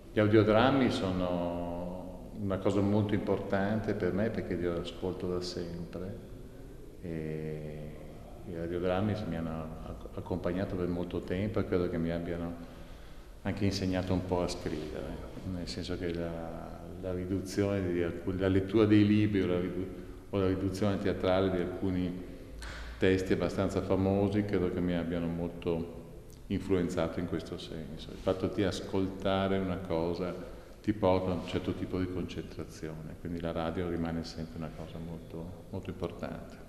Gli audiodrammi sono una cosa molto importante per me perché li ascolto da sempre e i radiodrammi mi hanno accompagnato per molto tempo e credo che mi abbiano anche insegnato un po' a scrivere, nel senso che la riduzione la lettura dei libri o la riduzione teatrale di alcuni testi abbastanza famosi credo che mi abbiano molto influenzato in questo senso. Il fatto di ascoltare una cosa ti porta a un certo tipo di concentrazione, quindi la radio rimane sempre una cosa molto, molto importante.